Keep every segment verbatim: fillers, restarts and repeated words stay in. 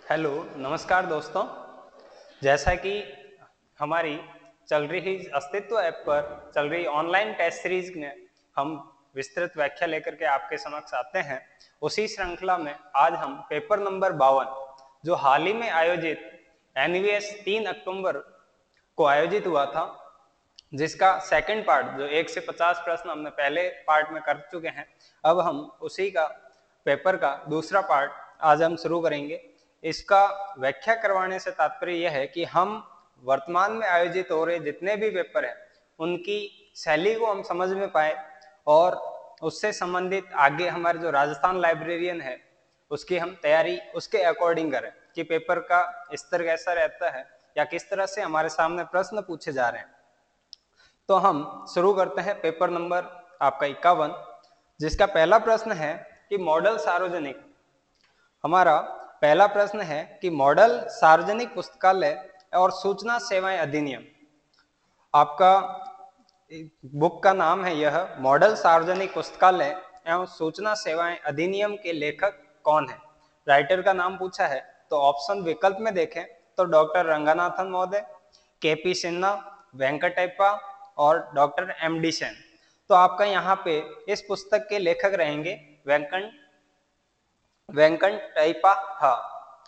Hello, नमस्कार दोस्तों। जैसा कि हमारी चल रही अस्तित्व ऐप पर चल रही ऑनलाइन टेस्ट सीरीज में हम विस्तृत व्याख्या लेकर के आपके समक्ष आते हैं, उसी श्रृंखला में आज हम पेपर नंबर बावन जो हाल ही में आयोजित एनवीएस तीन अक्टूबर को आयोजित हुआ था, जिसका सेकंड पार्ट जो एक से पचास प्रश्न हमने पहले पार्ट में कर चुके हैं, अब हम उसी का पेपर का दूसरा पार्ट आज हम शुरू करेंगे। इसका व्याख्या करवाने से तात्पर्य यह है कि हम वर्तमान में आयोजित हो रहे जितने भी पेपर हैं उनकी शैली को हम समझ में पाए और उससे संबंधित आगे हमारे जो राजस्थान लाइब्रेरियन है उसकी हम तैयारी उसके अकॉर्डिंग करें कि पेपर का स्तर कैसा रहता है या किस तरह से हमारे सामने प्रश्न पूछे जा रहे हैं। तो हम शुरू करते हैं पेपर नंबर आपका इक्यावन, जिसका पहला प्रश्न है कि मॉडल सार्वजनिक। हमारा पहला प्रश्न है कि मॉडल सार्वजनिक पुस्तकालय और सूचना सेवाएं अधिनियम, आपका बुक का नाम है यह मॉडल सार्वजनिक पुस्तकालय एवं सूचना सेवाएं अधिनियम के लेखक कौन है। राइटर का नाम पूछा है तो ऑप्शन विकल्प में देखें तो डॉक्टर रंगनाथन महोदय, केपी सिन्हा, वेंकटप्पा और डॉक्टर एम डी सेन। तो आपका यहाँ पे इस पुस्तक के लेखक रहेंगे वेंकट वेंकटप्पा। हाँ,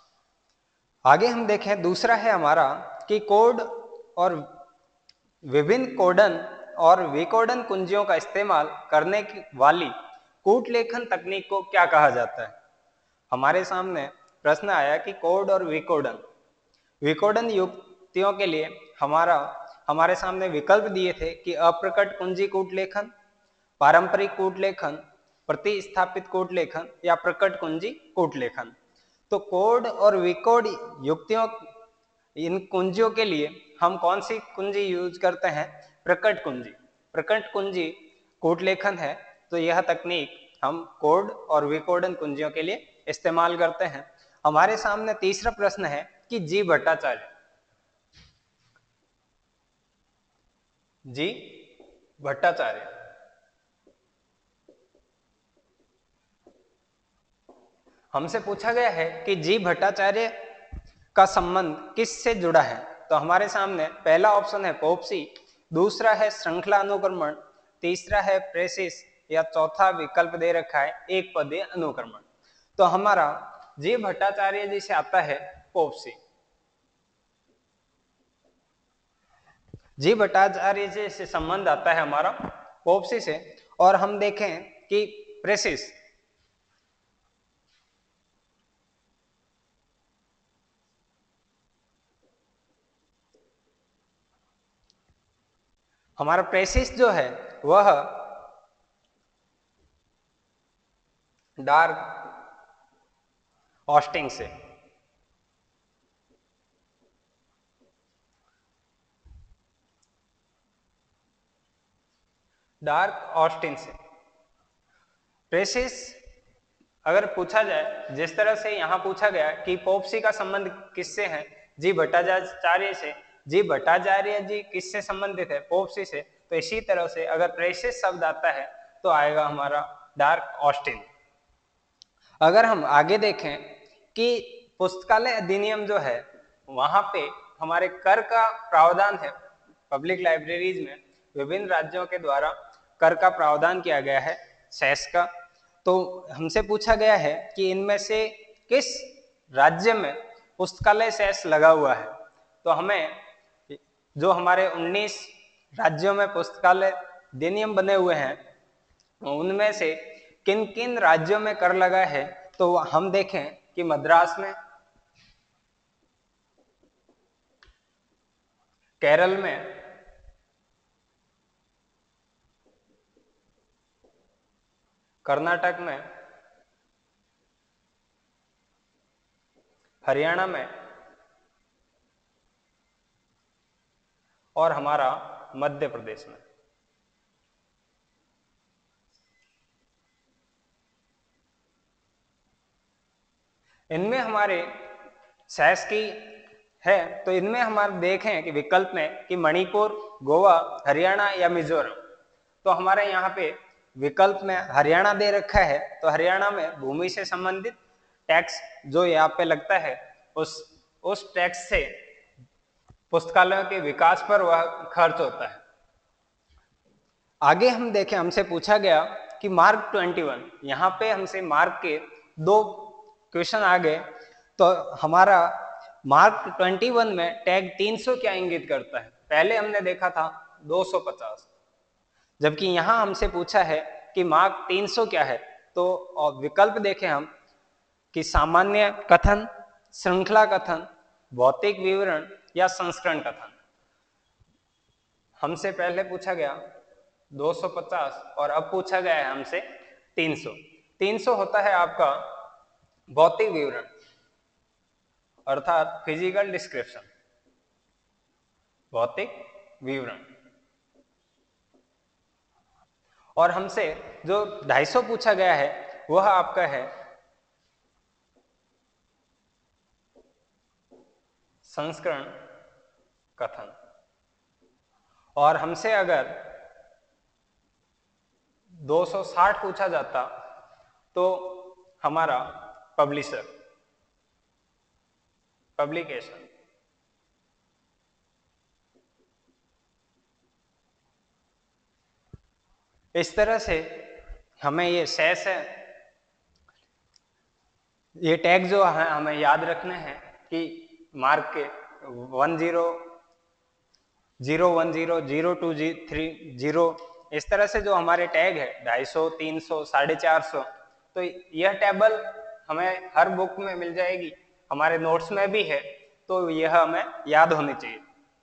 आगे हम देखें दूसरा है हमारा कि कोड और विभिन्न कोडन और विकोडन कुंजियों का इस्तेमाल करने की वाली कूट लेखन तकनीक को क्या कहा जाता है। हमारे सामने प्रश्न आया कि कोड और विकोडन विकोडन युक्तियों के लिए हमारा हमारे सामने विकल्प दिए थे कि अप्रकट कुंजी कूट लेखन, पारंपरिक कूट लेखन, प्रतिस्थापित कूट लेखन या प्रकट कुंजी कूट लेखन। तो कोड और विकोड युक्तियों इन कुंजियों के लिए हम कौन सी कुंजी यूज करते हैं? प्रकट कुंजी। प्रकट कुंजी कूट लेखन है तो यह तकनीक हम कोड और विकोडन कुंजियों के लिए इस्तेमाल करते हैं। हमारे सामने तीसरा प्रश्न है कि जी भट्टाचार्य जी भट्टाचार्य हमसे पूछा गया है कि जी भट्टाचार्य का संबंध किससे जुड़ा है। तो हमारे सामने पहला ऑप्शन है पोपसी, दूसरा है श्रृंखला अनुक्रमण, तीसरा है प्रेसिस या चौथा विकल्प दे रखा है एक पदीय अनुक्रमण। तो हमारा जी भट्टाचार्य जी से आता है पोपसी। जी भट्टाचार्य जी से संबंध आता है हमारा पोपसी से। और हम देखें कि प्रेसिस हमारा प्रेसिस जो है वह डार्क ऑस्टिन से डार्क ऑस्टिन से प्रेसिस अगर पूछा जाए जिस तरह से यहाँ पूछा गया कि पोपसी का संबंध किससे है, जी भट्टाचार्य से। जी भट्टाचार्य जी किससे संबंधित है? पोपसी से। तो इसी तरह से अगर प्रेसिस शब्द आता है तो आएगा हमारा डार्क ऑस्टिन। अगर हम आगे देखें कि पुस्तकालय अधिनियम जो है वहां पे हमारे कर का प्रावधान है। पब्लिक लाइब्रेरीज में विभिन्न राज्यों के द्वारा कर का प्रावधान किया गया है, सेस का। तो हमसे पूछा गया है कि इनमें से किस राज्य में पुस्तकालय सेस लगा हुआ है। तो हमें जो हमारे उन्नीस राज्यों में पुस्तकालय अधिनियम बने हुए हैं उनमें से किन किन राज्यों में कर लगा है, तो हम देखें कि मद्रास में, केरल में, कर्नाटक में, हरियाणा में और हमारा मध्य प्रदेश में। इनमें हमारे सेस की है तो इनमें हमारे देखें कि विकल्प में कि मणिपुर, गोवा, हरियाणा या मिजोरम। तो हमारे यहाँ पे विकल्प में हरियाणा दे रखा है तो हरियाणा में भूमि से संबंधित टैक्स जो यहाँ पे लगता है उस उस टैक्स से पुस्तकालयों के विकास पर वह खर्च होता है। आगे हम देखें, हमसे पूछा गया कि मार्क इक्कीस, यहाँ पे हमसे मार्क के दो क्वेश्चन आ गए। तो हमारा मार्क इक्कीस में टैग तीन सौ क्या इंगित करता है? पहले हमने देखा था दो सौ पचास, जबकि यहाँ हमसे पूछा है कि मार्क तीन सौ क्या है। तो विकल्प देखें हम कि सामान्य कथन, श्रृंखला कथन, भौतिक विवरण या संस्करण कथन। हमसे पहले पूछा गया दो सौ पचास और अब पूछा गया है हमसे तीन सौ। तीन सौ होता है आपका भौतिक विवरण, अर्थात फिजिकल डिस्क्रिप्शन, भौतिक विवरण। और हमसे जो ढाई सौ पूछा गया है वह आपका है संस्करण कथन। और हमसे अगर दो सौ साठ पूछा जाता तो हमारा पब्लिशर, पब्लिकेशन। इस तरह से हमें ये शेष है, ये टैग जो है हमें याद रखने हैं कि मार्क के one zero zero one zero zero two जी थ्री जीरो, इस तरह से जो हमारे टैग है ढाई सौ, तीन सौ, साढ़े चार सौ, तो यह टेबल हमें हर बुक में मिल जाएगी, हमारे नोट्स में भी है, तो यह हमें याद होनी चाहिए।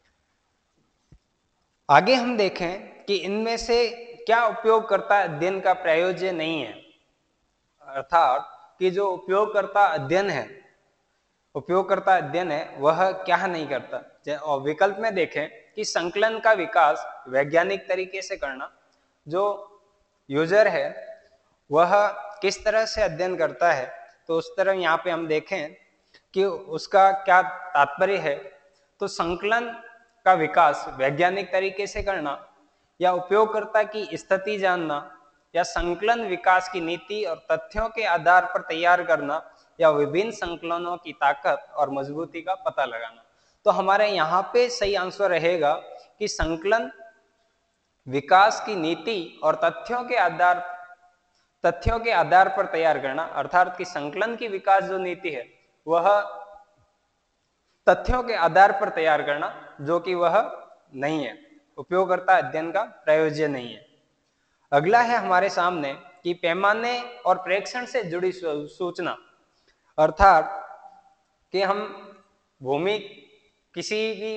आगे हम देखें कि इनमें से क्या उपयोगकर्ता अध्ययन का प्रयोज्य नहीं है, अर्थात कि जो उपयोगकर्ता अध्ययन है उपयोगकर्ता अध्ययन है वह क्या नहीं करता। और विकल्प में देखें कि संकलन का विकास वैज्ञानिक तरीके से करना, जो यूजर है वह किस तरह से अध्ययन करता है, तो उस तरह यहाँ पे हम देखें कि उसका क्या तात्पर्य है। तो संकलन का विकास वैज्ञानिक तरीके से करना, या उपयोगकर्ता की स्थिति जानना, या संकलन विकास की नीति और तथ्यों के आधार पर तैयार करना, या विभिन्न संकलनों की ताकत और मजबूती का पता लगाना। तो हमारे यहाँ पे सही आंसर रहेगा कि संकलन विकास की नीति और तथ्यों के आधार तथ्यों के आधार पर तैयार करना, अर्थात कि संकलन की विकास जो नीति है वह तथ्यों के आधार पर तैयार करना, जो कि वह नहीं है, उपयोगकर्ता अध्ययन का प्रयोज्य नहीं है। अगला है हमारे सामने कि पैमाने और प्रेक्षण से जुड़ी सूचना, अर्थात कि हम भूमि किसी भी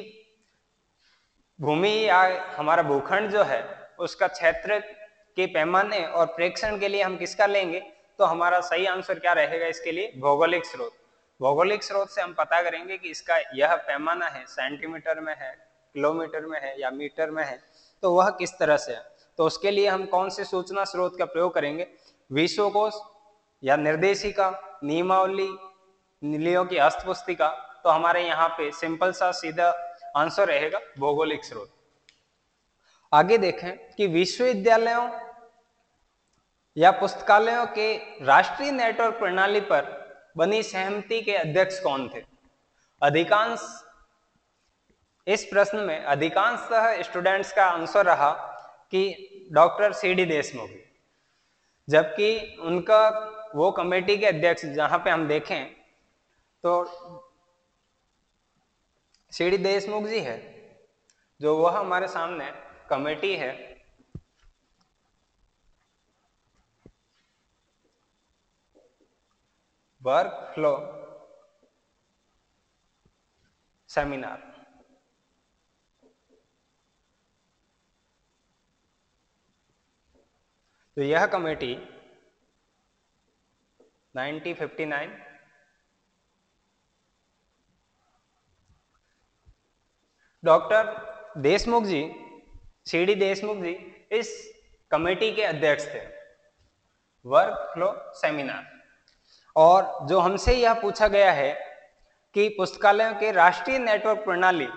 भूमि या हमारा भूखंड जो है उसका क्षेत्र के पैमाने और प्रेक्षण के लिए हम किसका लेंगे, तो हमारा सही आंसर क्या रहेगा इसके लिए? भौगोलिक स्रोत। भौगोलिक स्रोत से हम पता करेंगे कि इसका यह पैमाना है सेंटीमीटर में है, किलोमीटर में है या मीटर में है, तो वह किस तरह से है। तो उसके लिए हम कौन से सूचना स्रोत का प्रयोग करेंगे? विश्वकोश या निर्देशिका, नियमावली, नीलियों की हस्तपुस्तिका। तो हमारे यहाँ पे सिंपल सा सीधा आंसर रहेगा भौगोलिक स्रोत। आगे देखें कि विश्वविद्यालयों या पुस्तकालयों के राष्ट्रीय नेटवर्क प्रणाली पर बनी सहमति के अध्यक्ष कौन थे? अधिकांश इस प्रश्न में अधिकांशतः स्टूडेंट्स का आंसर रहा कि डॉक्टर सी डी देशमुख, जबकि उनका वो कमेटी के अध्यक्ष जहां पे हम देखें तो सी डी देशमुख जी है, जो वह हमारे सामने कमेटी है वर्क फ्लो सेमिनार। तो यह committee nineteen fifty nine doctor Deshmukh ji, C D Deshmukh ji इस कमेटी के अध्यक्ष थे, वर्क फ्लो सेमिनार। और जो हमसे यह पूछा गया है कि पुस्तकालयों के राष्ट्रीय नेटवर्क प्रणाली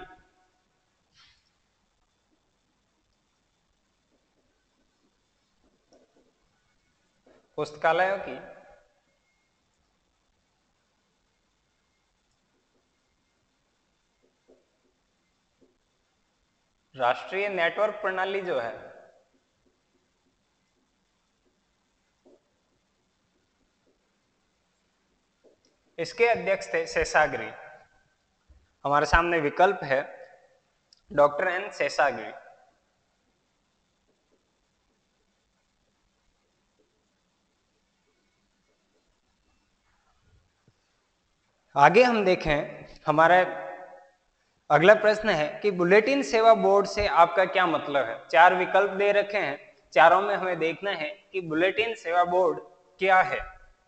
पुस्तकालयों की राष्ट्रीय नेटवर्क प्रणाली जो है इसके अध्यक्ष थे शेषागिरी। हमारे सामने विकल्प है डॉक्टर एन शेषागिरी। आगे हम देखें, हमारा अगला प्रश्न है कि बुलेटिन सेवा बोर्ड से आपका क्या मतलब है। चार विकल्प दे रखे हैं, चारों में हमें देखना है कि बुलेटिन सेवा बोर्ड क्या है।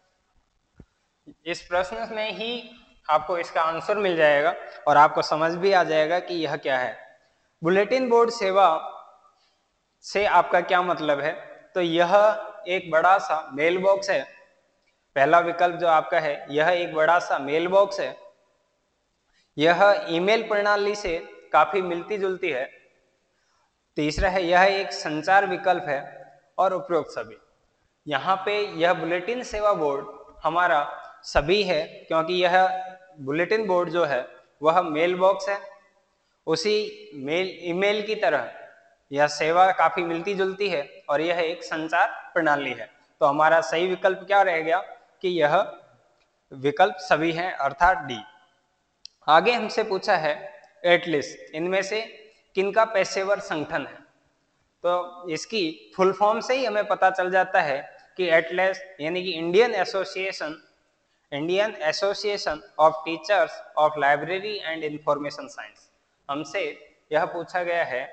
इस प्रश्न में ही आपको इसका आंसर मिल जाएगा और आपको समझ भी आ जाएगा कि यह क्या है। बुलेटिन बोर्ड सेवा से आपका क्या मतलब है, तो यह एक बड़ा सा मेल बॉक्स है। पहला विकल्प जो आपका है, यह एक बड़ा सा मेल बॉक्स है। यह ईमेल प्रणाली से काफी मिलती जुलती है। तीसरा है, यह एक संचार विकल्प है। और उपरोक्त सभी। यहाँ पे यह बुलेटिन सेवा बोर्ड हमारा सभी है, क्योंकि यह बुलेटिन बोर्ड जो है वह मेल बॉक्स है। उसी मेल ईमेल की तरह यह सेवा काफी मिलती जुलती है और यह एक संचार प्रणाली है। तो हमारा सही विकल्प क्या रह गया कि यह विकल्प सभी हैं, अर्थात डी। आगे हमसे पूछा है एटलिस्ट इनमें से किनका पेशेवर संगठन है। तो इसकी फुल फॉर्म से ही हमें पता चल जाता है कि एटलिस्ट यानी कि Indian association Indian association of teachers of library and information science. हमसे यह पूछा गया है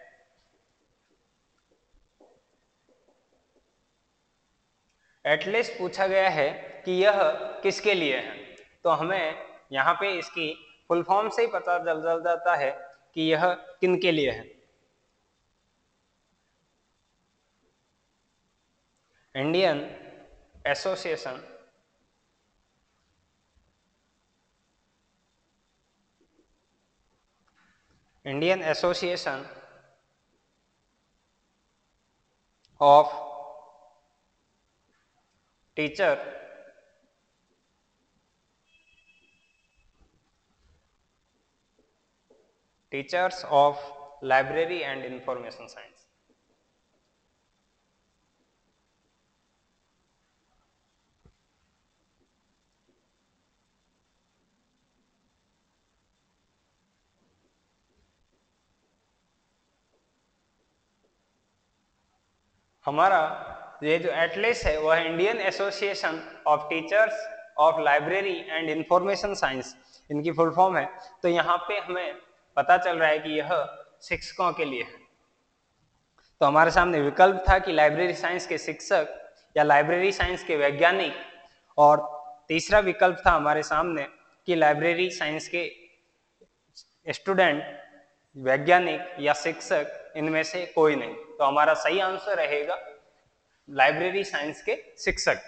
एटलिस्ट पूछा गया है कि यह किसके लिए है। तो हमें यहाँ पे इसकी फुल फॉर्म से ही पता चल जाता है कि यह किनके लिए है। Indian association Indian association of teacher teachers of library and information science. हमारा ये जो एटलिस्ट है वह Indian association of teachers of library and information science इनकी फुल फॉर्म है। तो यहाँ पे हमें पता चल रहा है कि यह शिक्षकों के लिए है। तो हमारे सामने विकल्प था कि लाइब्रेरी साइंस के शिक्षक या लाइब्रेरी साइंस के वैज्ञानिक, और तीसरा विकल्प था हमारे सामने कि लाइब्रेरी साइंस के स्टूडेंट, वैज्ञानिक या शिक्षक, इनमें से कोई नहीं। तो हमारा सही आंसर रहेगा लाइब्रेरी साइंस के शिक्षक।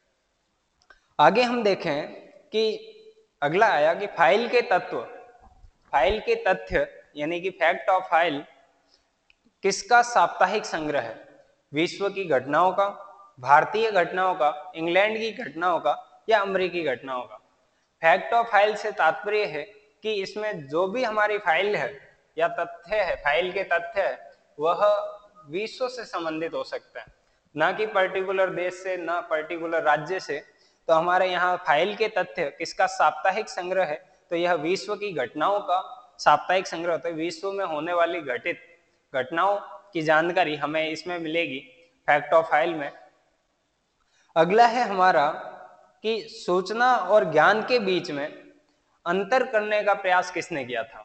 आगे हम देखें कि अगला आया कि फाइल के तत्व फाइल के तथ्य यानी कि फैक्ट ऑफ फाइल किसका साप्ताहिक संग्रह है। विश्व की घटनाओं का, भारतीय घटनाओं का, इंग्लैंड की घटनाओं का या अमेरिकी घटनाओं का। फैक्ट ऑफ फाइल से तात्पर्य है कि इसमें जो भी हमारी फाइल है या तथ्य है, फाइल के तथ्य है, वह विश्व से संबंधित हो सकता है, ना कि पर्टिकुलर देश से, ना पर्टिकुलर राज्य से। तो हमारे यहाँ फाइल के तथ्य किसका साप्ताहिक संग्रह है, तो यह विश्व की घटनाओं का साप्ताहिक संग्रह होता है। विश्व में होने वाली घटित घटनाओं की जानकारी हमें इसमें मिलेगी फैक्ट ऑफ फाइल में। अगला है हमारा कि सूचना और ज्ञान के बीच में अंतर करने का प्रयास किसने किया था,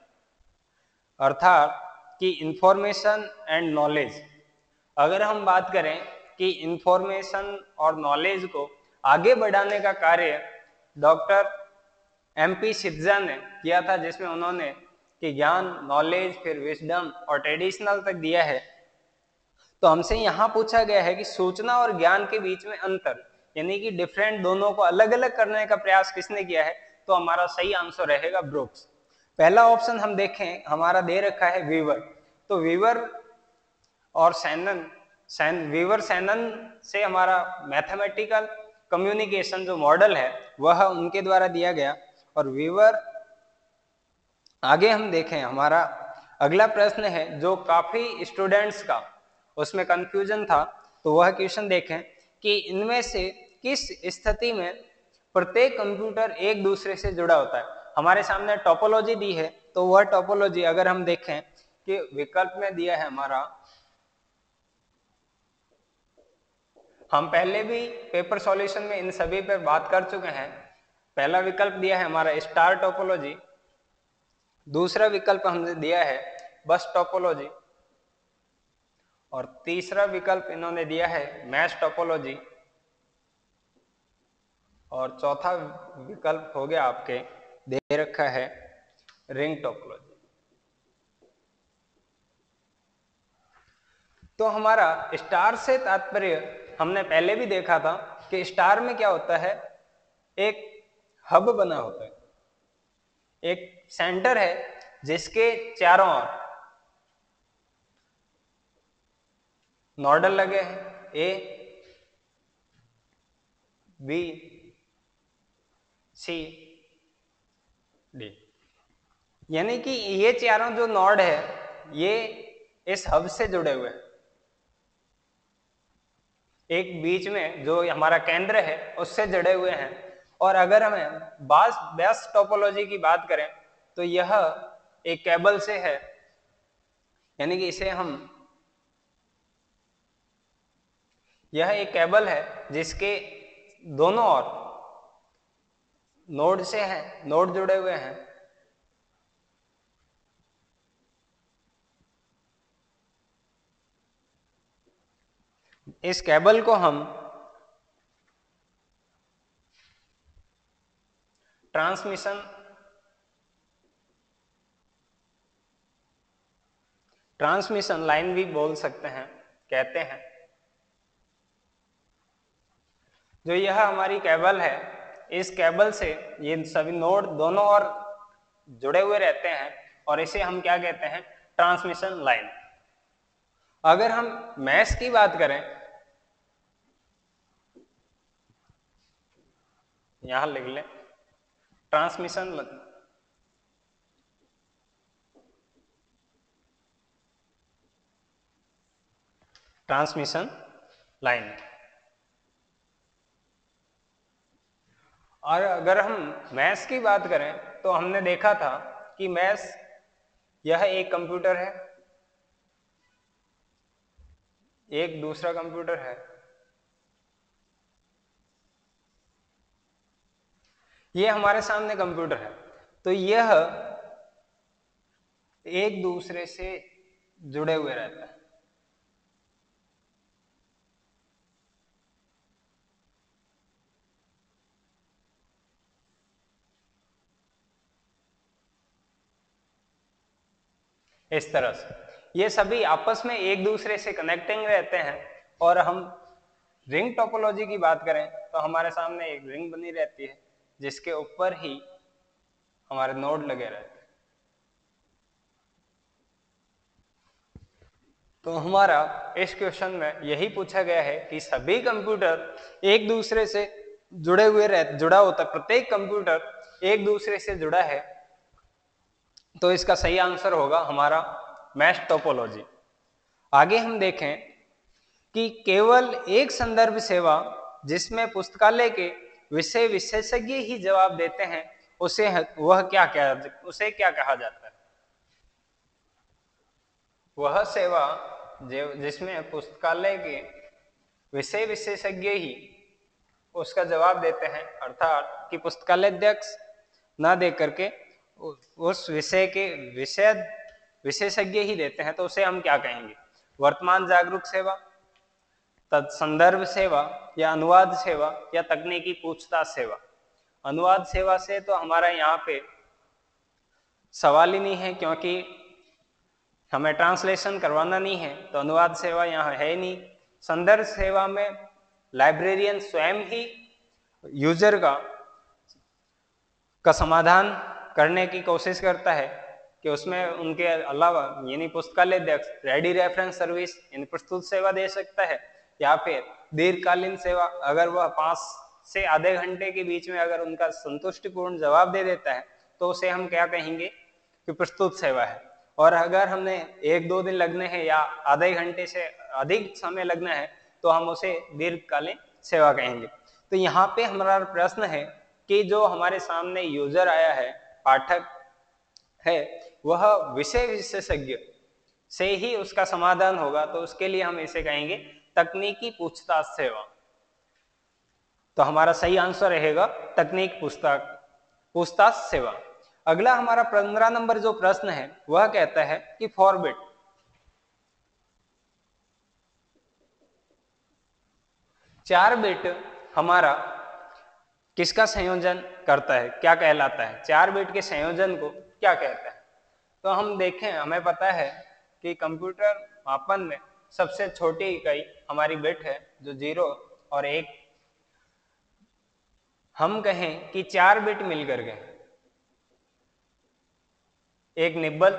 अर्थात कि इंफॉर्मेशन एंड नॉलेज। अगर हम बात करें कि इंफॉर्मेशन और नॉलेज को आगे बढ़ाने का कार्य डॉक्टर एम पी सिद्जा ने किया था, जिसमें उन्होंने कि ज्ञान, नॉलेज, फिर विजडम और ट्रेडिशनल तक दिया है। तो हमसे यहाँ पूछा गया है कि सूचना और ज्ञान के बीच में अंतर यानी कि डिफरेंट, दोनों को अलग अलग करने का प्रयास किसने किया है। तो हमारा सही आंसर रहेगा ब्रूक्स। पहला ऑप्शन हम देखें, हमारा दे रखा है वीवर। तो वीवर और सैनन सैन वीवर सैनन से हमारा मैथमेटिकल कम्युनिकेशन जो मॉडल है वह उनके द्वारा दिया गया। और वीवर, आगे हम देखें हमारा अगला प्रश्न है जो काफी स्टूडेंट्स का उसमें कंफ्यूजन था, तो वह क्वेश्चन देखें कि इनमें से किस स्थिति में प्रत्येक कंप्यूटर एक दूसरे से जुड़ा होता है। हमारे सामने टोपोलॉजी दी है, तो वह टोपोलॉजी अगर हम देखें कि विकल्प में दिया है हमारा, हम पहले भी पेपर सॉल्यूशन में इन सभी पर बात कर चुके हैं। पहला विकल्प दिया है हमारा स्टार टोपोलॉजी, दूसरा विकल्प हमने दिया है बस टोपोलॉजी, और तीसरा विकल्प इन्होंने दिया है मैश टोपोलॉजी, और चौथा विकल्प हो गया आपके दे रखा है रिंग टोपोलॉजी। तो हमारा स्टार से तात्पर्य हमने पहले भी देखा था कि स्टार में क्या होता है, एक हब बना होता है, एक सेंटर है जिसके चारों ओर नोडल लगे हैं, ए बी सी डी, यानी कि ये चारों जो नोड है ये इस हब से जुड़े हुए हैं। एक बीच में जो हमारा केंद्र है उससे जुड़े हुए हैं। और अगर हमें बास बेस टोपोलॉजी की बात करें तो यह एक केबल से है, यानी कि इसे हम यह एक केबल है जिसके दोनों ओर नोड से हैं, नोड जुड़े हुए हैं। इस केबल को हम ट्रांसमिशन ट्रांसमिशन लाइन भी बोल सकते हैं, कहते हैं। जो यह हमारी केबल है, इस केबल से ये सभी नोड दोनों ओर जुड़े हुए रहते हैं और इसे हम क्या कहते हैं, ट्रांसमिशन लाइन। अगर हम मैश की बात करें, यहां लिख लें ट्रांसमिशन ट्रांसमिशन लाइन। और अगर हम मैश की बात करें तो हमने देखा था कि मैश यह एक कंप्यूटर है, एक दूसरा कंप्यूटर है, ये हमारे सामने कंप्यूटर है, तो यह एक दूसरे से जुड़े हुए रहते हैं। इस तरह से ये सभी आपस में एक दूसरे से कनेक्टिंग रहते हैं। और हम रिंग टोपोलॉजी की बात करें तो हमारे सामने एक रिंग बनी रहती है जिसके ऊपर ही हमारे नोड लगे रहते हैं। तो हमारा इस क्वेश्चन में यही पूछा गया है कि सभी कंप्यूटर एक दूसरे से जुड़े हुए रह जुड़ा होता है, प्रत्येक कंप्यूटर एक दूसरे से जुड़ा है। तो इसका सही आंसर होगा हमारा मैश टोपोलॉजी। आगे हम देखें कि केवल एक संदर्भ सेवा जिसमें पुस्तकालय के विषय विशेषज्ञ ही जवाब देते हैं, उसे वह क्या क्या उसे क्या कहा जाता है। वह सेवा जिसमें पुस्तकालय के विषय विशेषज्ञ ही उसका जवाब देते हैं, अर्थात कि पुस्तकालय अध्यक्ष ना दे करके उस विषय के विषय विशेषज्ञ ही देते हैं, तो उसे हम क्या कहेंगे, वर्तमान जागरूक सेवा, संदर्भ सेवा, या अनुवाद सेवा, या तकनीकी पूछताछ सेवा। अनुवाद सेवा से तो हमारा यहाँ पे सवाल ही नहीं है, क्योंकि हमें ट्रांसलेशन करवाना नहीं है, तो अनुवाद सेवा यहाँ है ही नहीं। संदर्भ सेवा में लाइब्रेरियन स्वयं ही यूजर का का समाधान करने की कोशिश करता है कि उसमें उनके अलावा यानी पुस्तकालय अध्यक्ष रेडी रेफरेंस सर्विस यानी प्रस्तुत सेवा दे सकता है, या फिर दीर्घकालीन सेवा, अगर वह पांच से आधे घंटे के बीच में अगर उनका संतुष्टिपूर्ण जवाब दे देता है तो उसे हम क्या कहेंगे कि प्रस्तुत सेवा है। और अगर हमने एक दो दिन लगने हैं या आधे घंटे से अधिक समय लगना है तो हम उसे दीर्घकालीन सेवा कहेंगे। तो यहाँ पे हमारा प्रश्न है कि जो हमारे सामने यूजर आया है, पाठक है, वह विषय विशेषज्ञ से ही उसका समाधान होगा, तो उसके लिए हम इसे कहेंगे तकनीकी पूछताछ सेवा। तो हमारा सही आंसर रहेगा तकनीक पूछताछ पूछताछ सेवा। अगला हमारा पंद्रह नंबर जो प्रश्न है वह कहता है कि फोर बिट चार बिट हमारा किसका संयोजन करता है, क्या कहलाता है, चार बिट के संयोजन को क्या कहता है। तो हम देखें, हमें पता है कि कंप्यूटर मापन में सबसे छोटी इकाई हमारी बिट है जो जीरो और एक। हम कहें कि चार बिट मिलकर के एक निब्बल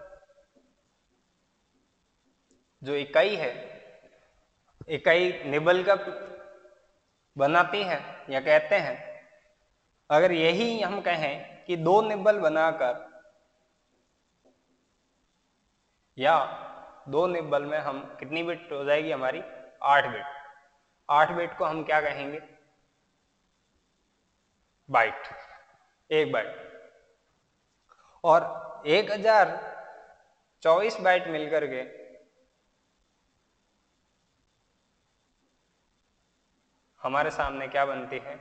जो इकाई है, इकाई निब्बल का बनाती है या कहते हैं। अगर यही हम कहें कि दो निब्बल बनाकर या दो निब्बल में हम कितनी बिट हो जाएगी हमारी, आठ बिट। आठ बिट को हम क्या कहेंगे, बाइट, एक बाइट। और एक हजार चौबीस बाइट मिलकर के हमारे सामने क्या बनती है,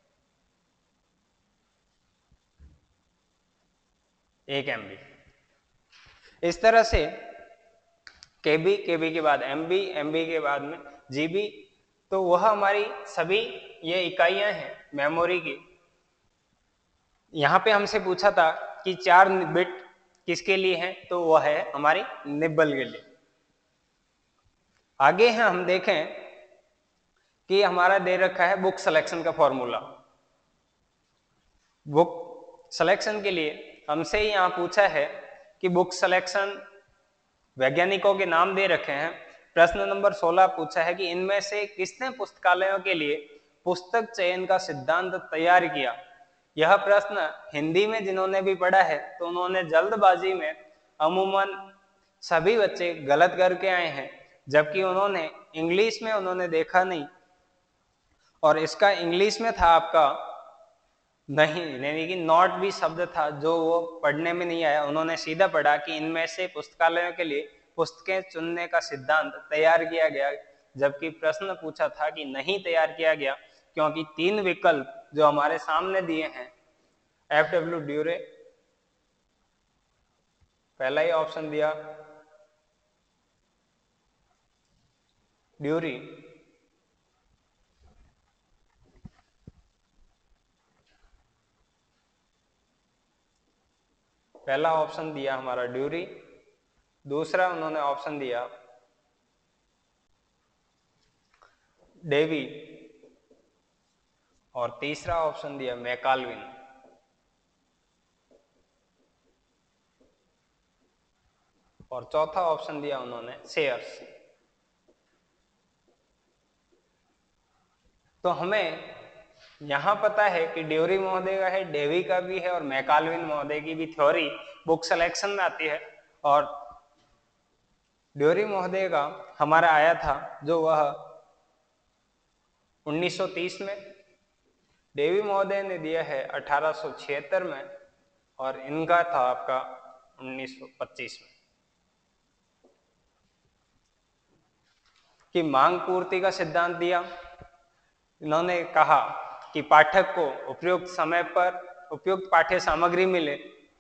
एक एमबी। इस तरह से केबी, केबी के बाद एमबी, एमबी के बाद में जीबी। तो वह हमारी सभी ये इकाइयां हैं मेमोरी की। यहाँ पे हमसे पूछा था कि चार बिट किसके लिए है, तो वह है हमारी निब्बल के लिए। आगे है हम देखें कि हमारा दे रखा है बुक सिलेक्शन का फॉर्मूला। बुक सिलेक्शन के लिए हमसे ही यहाँ पूछा है कि बुक सिलेक्शन वैज्ञानिकों के नाम दे रखे हैं। प्रश्न नंबर सोलह पूछा है कि इनमें से किसने पुस्तकालयों के लिए पुस्तक चयन का सिद्धांत तैयार किया। यह प्रश्न हिंदी में जिन्होंने भी पढ़ा है तो उन्होंने जल्दबाजी में अमूमन सभी बच्चे गलत करके आए हैं, जबकि उन्होंने इंग्लिश में उन्होंने देखा नहीं और इसका इंग्लिश में था आपका नहीं, यानी कि नॉट भी शब्द था जो वो पढ़ने में नहीं आया। उन्होंने सीधा पढ़ा कि इनमें से पुस्तकालयों के लिए पुस्तकें चुनने का सिद्धांत तैयार किया गया, जबकि प्रश्न पूछा था कि नहीं तैयार किया गया, क्योंकि तीन विकल्प जो हमारे सामने दिए हैं, एफ डब्ल्यू ड्यूरे पहला ही ऑप्शन दिया, ड्यूरी, पहला ऑप्शन दिया हमारा ड्यूरी, दूसरा उन्होंने ऑप्शन दिया डेवी और तीसरा ऑप्शन दिया मैकालविन। और चौथा ऑप्शन दिया उन्होंने सेयर्स। तो हमें यहां पता है कि ड्यूरी महोदय का है, डेवी का भी है और मैकालविन महोदय की भी थ्योरी बुक सिलेक्शन में आती है। और ड्यूरी महोदय का हमारा आया था जो वह उन्नीस सौ तीस में, डेवी महोदय ने दिया है अठारह सौ छिहत्तर में और इनका था आपका उन्नीस सौ पच्चीस में। कि मांग पूर्ति का सिद्धांत दिया। इन्होंने कहा कि पाठक को उपयुक्त समय पर उपयुक्त पाठ्य सामग्री मिले।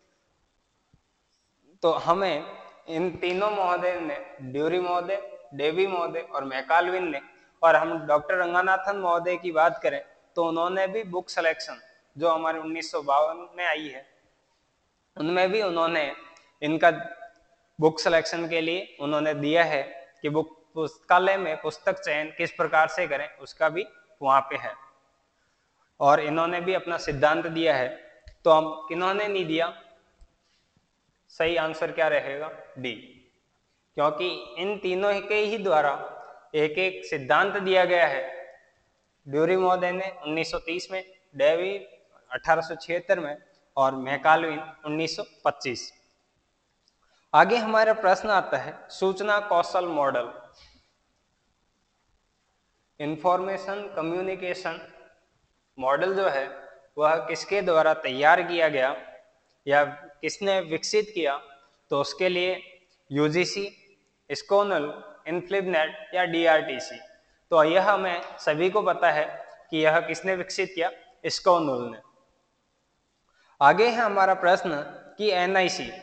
तो हमें इन तीनों महोदय ने, ड्यूरी महोदय, डेवी महोदय और मैकालविन ने, और हम डॉक्टर रंगानाथन महोदय की बात करें तो उन्होंने भी बुक सिलेक्शन जो हमारे उन्नीस सौ बावन में आई है उनमें भी उन्होंने इनका बुक सिलेक्शन के लिए उन्होंने दिया है कि बुक पुस्तकालय में पुस्तक चयन किस प्रकार से करें, उसका भी वहां पे है। और इन्होंने भी अपना सिद्धांत दिया है। तो हम किन्होंने नहीं दिया, सही आंसर क्या रहेगा, डी, क्योंकि इन तीनों के ही द्वारा एक एक सिद्धांत दिया गया है। ड्यूरी महोदय ने उन्नीस सौ तीस में, डेवी अठारह सौ छिहत्तर में और मैकालविन उन्नीस सौ पच्चीस। आगे हमारा प्रश्न आता है सूचना कौशल मॉडल, इंफॉर्मेशन कम्युनिकेशन मॉडल जो है वह किसके द्वारा तैयार किया गया या किसने विकसित किया, तो उसके लिए यूजीसी, स्कोनल, इन्फ्लिबनेट या डीआरटीसी। तो यह हमें सभी को पता है कि यह किसने विकसित किया, स्कोनल ने। आगे है हमारा प्रश्न कि एनआईसी,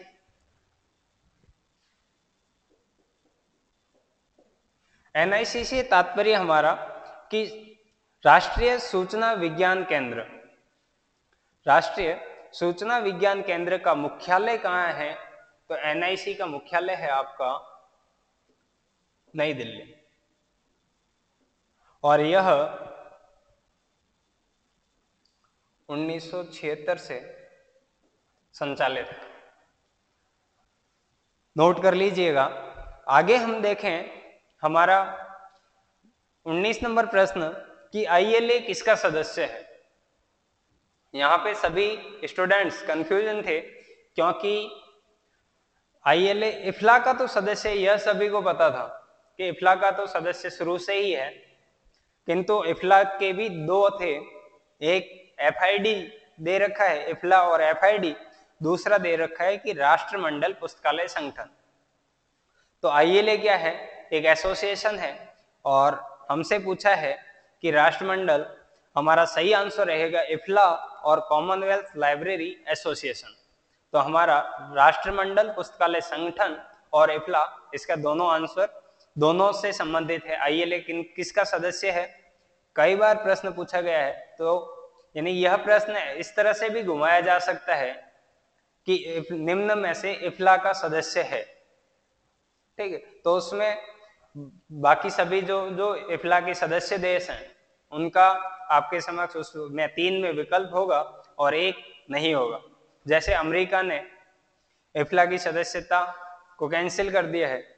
एनआईसी से तात्पर्य हमारा कि राष्ट्रीय सूचना विज्ञान केंद्र, राष्ट्रीय सूचना विज्ञान केंद्र का मुख्यालय कहाँ है, तो एनआईसी का मुख्यालय है आपका नई दिल्ली, और यह उन्नीस सौ छिहत्तर से संचालित है, नोट कर लीजिएगा। आगे हम देखें हमारा उन्नीस नंबर प्रश्न कि आईएलए किसका सदस्य है। यहाँ पे सभी स्टूडेंट्स कंफ्यूजन थे क्योंकि आईएलए इफ्ला का तो सदस्य, यह सभी को पता था कि इफ्ला का तो सदस्य शुरू से ही है, किंतु इफ्ला के भी दो थे, एक एफआईडी दे रखा है इफ्ला और एफआईडी, दूसरा दे रखा है कि राष्ट्रमंडल पुस्तकालय संगठन। तो आईएलए क्या है, एक एसोसिएशन है, और हमसे पूछा है कि राष्ट्रमंडल, हमारा सही आंसर रहेगा इफ्ला और कॉमनवेल्थ लाइब्रेरी एसोसिएशन। तो हमारा राष्ट्रमंडल पुस्तकालय संगठन और इफ्ला, इसका दोनों आंसर दोनों से संबंधित है। आईएलए किन किसका सदस्य है, कई बार प्रश्न पूछा गया है, तो यानी यह प्रश्न इस तरह से भी घुमाया जा सकता है कि निम्न में से इफ्ला का सदस्य है, ठीक है। तो उसमें बाकी सभी जो जो इफ्ला के सदस्य देश हैं उनका आपके समक्ष उसमें तीन में विकल्प होगा और एक नहीं होगा। जैसे अमेरिका ने इफ्ला की सदस्यता को कैंसिल कर दिया है,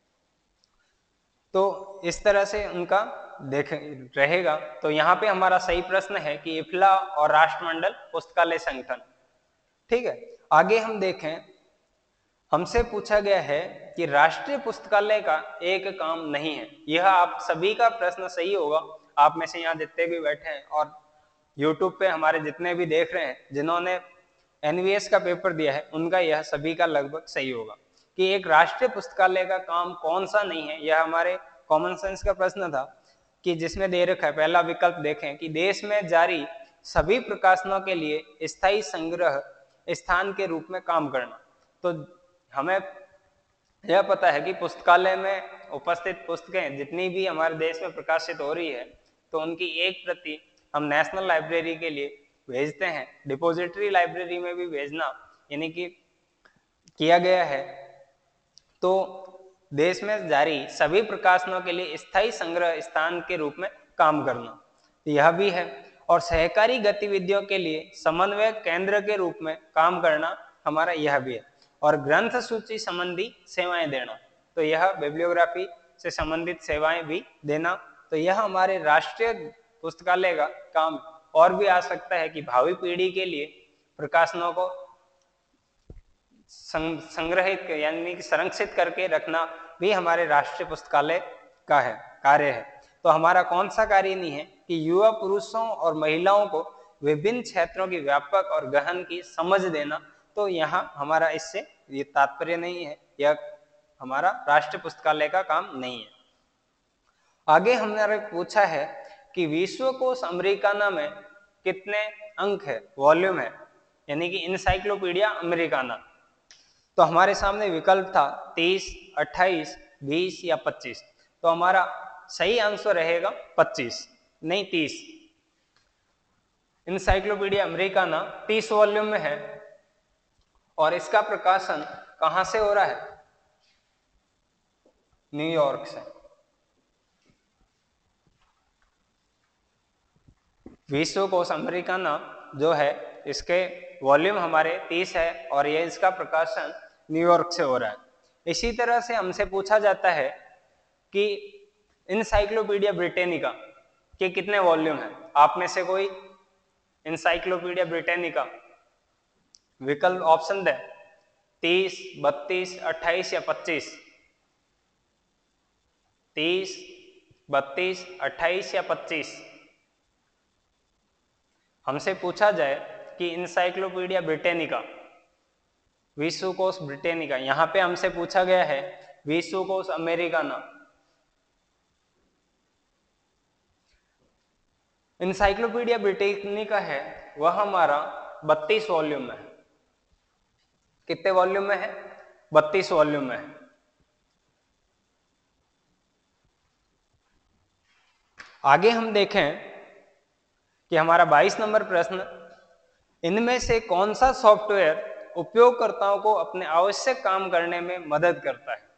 तो इस तरह से उनका देख रहेगा। तो यहाँ पे हमारा सही प्रश्न है कि इफ्ला और राष्ट्रमंडल पुस्तकालय संगठन, ठीक है। आगे हम देखें, हमसे पूछा गया है कि राष्ट्रीय पुस्तकालय का एक काम नहीं है। यह आप सभी का प्रश्न सही होगा, आप में से यहाँ जितने भी बैठे हैं और यूट्यूब पे हमारे जितने भी देख रहे हैं जिन्होंने एनवीएस का पेपर दिया है, उनका यह सभी का लगभग सही होगा कि एक राष्ट्रीय पुस्तकालय का काम कौन सा नहीं है। यह हमारे कॉमन सेंस का प्रश्न था कि जिसमें दे रखा है, पहला विकल्प देखें कि देश में जारी सभी प्रकाशनों के लिए स्थायी संग्रह स्थान के रूप में काम करना। तो हमें यह पता है कि पुस्तकालय में उपस्थित पुस्तकें जितनी भी हमारे देश में प्रकाशित हो रही है, तो उनकी एक प्रति हम नेशनल लाइब्रेरी के लिए भेजते हैं, डिपॉजिटरी लाइब्रेरी में भी भेजना यानी कि किया गया है। तो देश में जारी सभी प्रकाशनों के लिए स्थायी संग्रह स्थान के रूप में काम करना, यह भी है। और सहकारी गतिविधियों के लिए समन्वय केंद्र के रूप में काम करना हमारा यह भी है। और ग्रंथ सूची संबंधी सेवाएं देना, तो यह बिब्लियोग्राफी से संबंधित सेवाएं भी देना, तो यह हमारे राष्ट्रीय पुस्तकालय का काम। और भी आ सकता है कि भावी पीढ़ी के लिए प्रकाशनों को संग्रहित यानी कि संरक्षित करके रखना भी हमारे राष्ट्रीय पुस्तकालय का है कार्य है। तो हमारा कौन सा कार्य नहीं है कि युवा पुरुषों और महिलाओं को विभिन्न क्षेत्रों की व्यापक और गहन की समझ देना, तो यहाँ हमारा इससे ये तात्पर्य नहीं है, यह हमारा राष्ट्रीय पुस्तकालय का काम नहीं है। आगे हमने पूछा है कि विश्वकोश अमेरिकाना में कितने अंक है, वॉल्यूम है, यानी कि इनसाइक्लोपीडिया अमेरिकाना। तो हमारे सामने विकल्प था तीस, अट्ठाईस, बीस या पच्चीस। तो हमारा सही आंसर रहेगा पच्चीस, नहीं तीस। इनसाइक्लोपीडिया अमेरिकाना तीस वॉल्यूम में है और इसका प्रकाशन कहां से हो रहा है, न्यूयॉर्क से। विश्वकोश अमेरिकाना जो है इसके वॉल्यूम हमारे तीस है और ये इसका प्रकाशन न्यूयॉर्क से हो रहा है। इसी तरह से हमसे पूछा जाता है कि इनसाइक्लोपीडिया ब्रिटेनिका के कितने वॉल्यूम है। आप में से कोई इनसाइक्लोपीडिया ब्रिटेनिका विकल्प ऑप्शन दे। तीस, बत्तीस, अट्ठाईस या पच्चीस? तीस, बत्तीस, अट्ठाईस या पच्चीस? हमसे पूछा जाए कि इंसाइक्लोपीडिया ब्रिटेनिका, विश्वकोश ब्रिटेनिका, यहाँ पे हमसे पूछा गया है विश्वकोश अमेरिकाना। इंसाइक्लोपीडिया ब्रिटेनिका है वह हमारा बत्तीस वॉल्यूम में है। कितने वॉल्यूम में है? बत्तीस वॉल्यूम में है। आगे हम देखें कि हमारा बाईस नंबर प्रश्न, इनमें से कौन सा सॉफ्टवेयर उपयोगकर्ताओं को अपने आवश्यक काम करने में मदद करता है?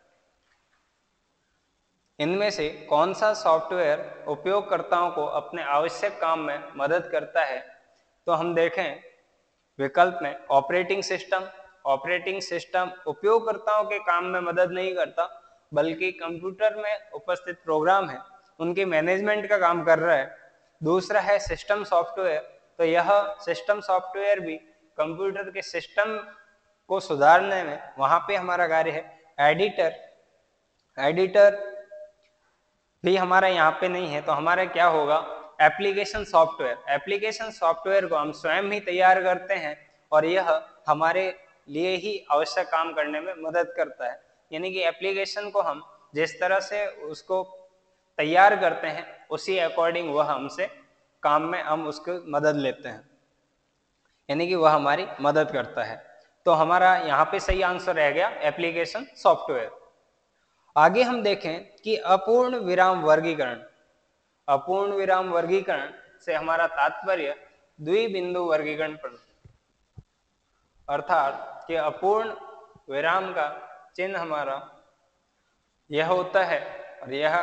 इनमें से कौन सा सॉफ्टवेयर उपयोगकर्ताओं को अपने आवश्यक काम में मदद करता है? तो हम देखें विकल्प में ऑपरेटिंग सिस्टम। ऑपरेटिंग सिस्टम उपयोगकर्ताओं के काम में मदद नहीं करता, बल्कि कंप्यूटर में उपस्थित प्रोग्राम है उनके मैनेजमेंट का काम कर रहा है। दूसरा है सिस्टम सॉफ्टवेयर, तो यह सिस्टम सॉफ्टवेयर भी कंप्यूटर के सिस्टम को सुधारने में वहां पे हमारा कार्य है। एडिटर एडिटर भी हमारा यहाँ पे नहीं है, तो हमारा क्या होगा? Application software. एप्लीकेशन सॉफ्टवेयर को हम स्वयं ही तैयार करते हैं और यह हमारे लिए ही आवश्यक काम करने में मदद करता है। यानी कि एप्लीकेशन को हम जिस तरह से उसको तैयार करते हैं उसी अकॉर्डिंग वह हमसे काम में हम उसको मदद लेते हैं, यानी कि वह हमारी मदद करता है। तो हमारा यहाँ पे सही आंसर रह गया एप्लीकेशन सॉफ्टवेयर। आगे हम देखें कि अपूर्ण विराम वर्गीकरण। अपूर्ण विराम वर्गीकरण से हमारा तात्पर्य द्विबिंदु वर्गीकरण पर, अर्थात कि अपूर्ण विराम का चिन्ह हमारा यह होता है और यह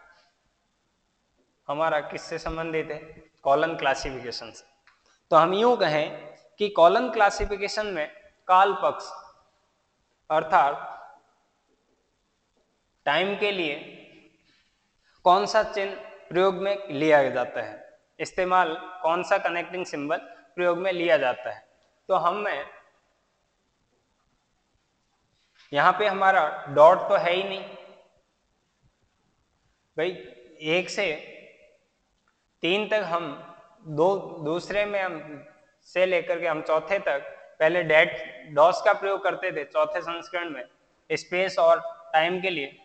हमारा किससे संबंधित है? कॉलन क्लासिफिकेशन से। तो हम यूं कहें कि कॉलन क्लासिफिकेशन में काल पक्ष अर्थात टाइम के लिए कौन सा चिन्ह प्रयोग में लिया जाता है, इस्तेमाल कौन सा कनेक्टिंग सिंबल प्रयोग में लिया जाता है। तो हमें यहाँ पे हमारा डॉट तो है ही नहीं भाई, एक से तीन तक हम दो दूसरे में हम से लेकर के हम चौथे तक पहले डेट डॉस का प्रयोग करते थे चौथे संस्करण में, स्पेस और टाइम के लिए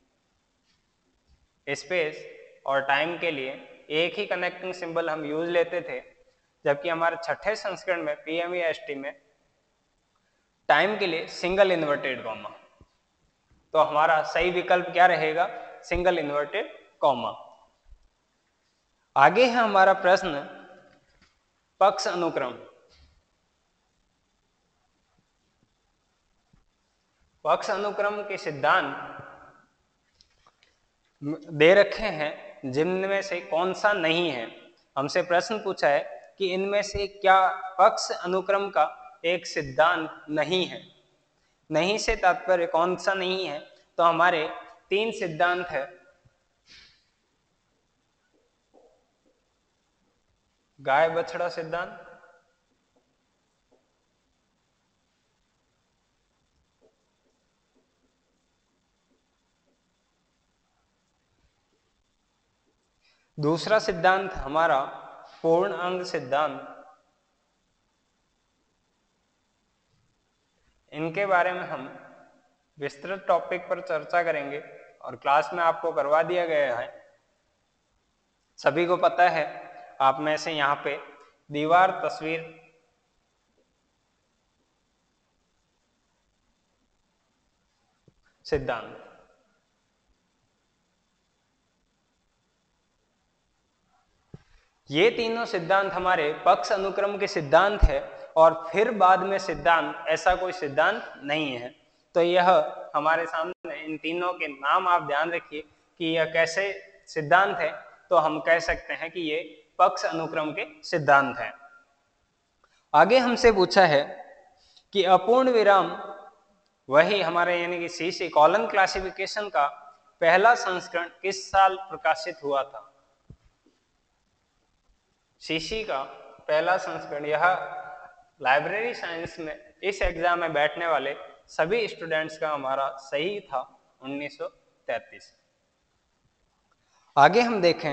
स्पेस और टाइम के लिए एक ही कनेक्टिंग सिंबल हम यूज लेते थे, जबकि हमारे छठे संस्करण में पीएमईएसटी में टाइम के लिए सिंगल इन्वर्टेड कॉमा। तो हमारा सही विकल्प क्या रहेगा? Single inverted comma. आगे है हमारा प्रश्न पक्ष अनुक्रम। पक्ष अनुक्रम के सिद्धांत दे रखे हैं जिनमें से कौन सा नहीं है। हमसे प्रश्न पूछा है कि इनमें से क्या पक्ष अनुक्रम का एक सिद्धांत नहीं है। नहीं से तात्पर्य कौन सा नहीं है? तो हमारे तीन सिद्धांत है। गाय बछड़ा सिद्धांत, दूसरा सिद्धांत हमारा पूर्ण अंग सिद्धांत। इनके बारे में हम विस्तृत टॉपिक पर चर्चा करेंगे और क्लास में आपको करवा दिया गया है। सभी को पता है, आप में से यहाँ पे दीवार तस्वीर सिद्धांत, ये तीनों सिद्धांत हमारे पक्ष अनुक्रम के सिद्धांत है और फिर बाद में सिद्धांत ऐसा कोई सिद्धांत नहीं है। तो यह हमारे सामने इन तीनों के नाम आप ध्यान रखिए कि यह कैसे सिद्धांत है। तो हम कह सकते हैं कि ये पक्ष अनुक्रम के सिद्धांत हैं। आगे हमसे पूछा है कि अपूर्ण विराम वही हमारे यानी कि सीसी कॉलन क्लासिफिकेशन का पहला संस्करण किस साल प्रकाशित हुआ था? सीसी का पहला संस्करण, यह लाइब्रेरी साइंस में इस एग्जाम में बैठने वाले सभी स्टूडेंट्स का हमारा सही था उन्नीस सौ तैंतीस। आगे हम देखें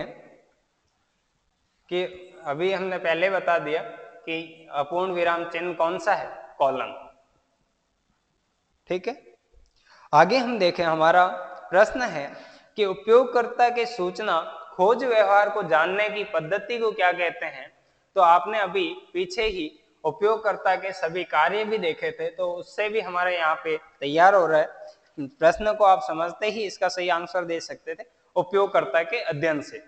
कि अभी हमने पहले बता दिया कि अपूर्ण विराम चिन्ह कौन सा है, कॉलन। ठीक है, आगे हम देखें हमारा प्रश्न है कि उपयोगकर्ता के सूचना खोज व्यवहार को जानने की पद्धति को क्या कहते हैं। तो आपने अभी पीछे ही उपयोगकर्ता के सभी कार्य भी देखे थे, तो उससे भी हमारे यहाँ पे तैयार हो रहा है। प्रश्न को आप समझते ही इसका सही आंसर दे सकते थे, उपयोगकर्ता के अध्ययन से,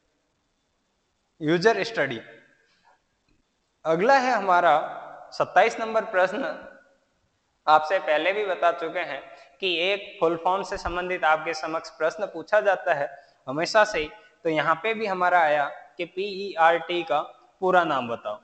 यूजर स्टडी। अगला है हमारा सत्ताईस नंबर प्रश्न। आपसे पहले भी बता चुके हैं कि एक फुल फॉर्म से संबंधित आपके समक्ष प्रश्न पूछा जाता है हमेशा से ही, तो यहाँ पे भी हमारा आया कि पीईआरटी का पूरा नाम बताओ।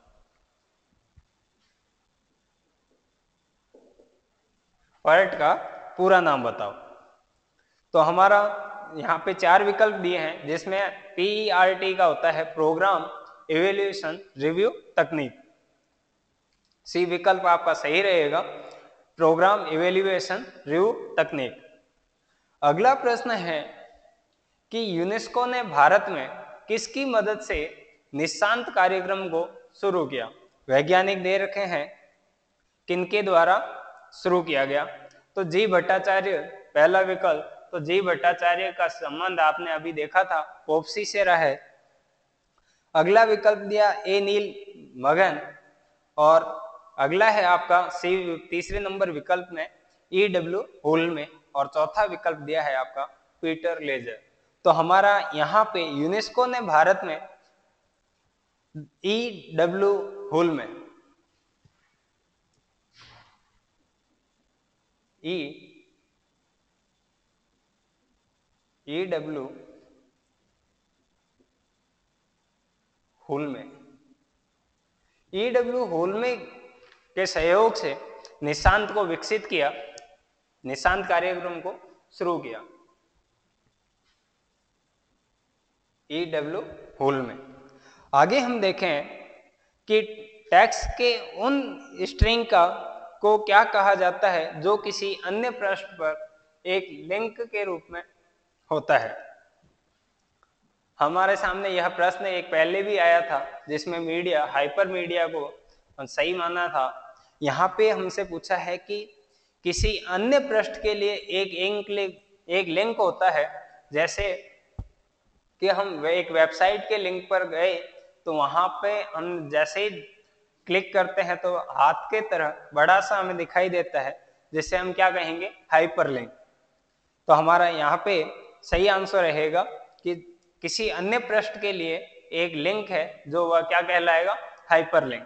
पर्ट का पूरा नाम बताओ। तो हमारा यहाँ पे चार विकल्प दिए हैं, जिसमें पीईआरटी का होता है प्रोग्राम इवैल्यूएशन रिव्यू तकनीक। सी विकल्प आपका सही रहेगा, प्रोग्राम इवैल्यूएशन रिव्यू तकनीक। अगला प्रश्न है कि यूनेस्को ने भारत में किसकी मदद से निशांत कार्यक्रम को शुरू किया। वैज्ञानिक दे रखे हैं, किनके द्वारा शुरू किया गया। तो जी भट्टाचार्य पहला विकल्प। तो जी भट्टाचार्य का संबंध आपने अभी देखा था, पोप्सी से रहा है। अगला विकल्प दिया ए नील मगन, और अगला है आपका सी तीसरे नंबर विकल्प में ई डब्ल्यू होल में, और चौथा विकल्प दिया है आपका पीटर लेजर। तो हमारा यहाँ पे यूनेस्को ने भारत में ई डब्ल्यू होल में ई ई डब्ल्यू होल में ई डब्ल्यू होल में के सहयोग से निशांत को विकसित किया, निशांत कार्यक्रम को शुरू किया ई डब्ल्यू होल में। आगे हम देखें कि टेक्स्ट के उन स्ट्रिंग का को क्या कहा जाता है जो किसी अन्य पृष्ठ पर एक लिंक के रूप में होता है। हमारे सामने यह प्रश्न एक पहले भी आया था, जिसमें मीडिया हाइपर मीडिया को सही माना था। यहाँ पे हमसे पूछा है कि किसी अन्य पृष्ठ के लिए एक लिंक एक लिंक होता है, जैसे कि हम एक वेबसाइट के लिंक पर गए तो वहां पे हम जैसे ही क्लिक करते हैं तो हाथ के तरह बड़ा सा हमें दिखाई देता है, जिसे हम क्या कहेंगे, हाइपरलिंक। तो हमारा यहाँ पे सही आंसर रहेगा कि किसी अन्य पृष्ठ के लिए एक लिंक है जो वह क्या कहलाएगा, हाइपरलिंक।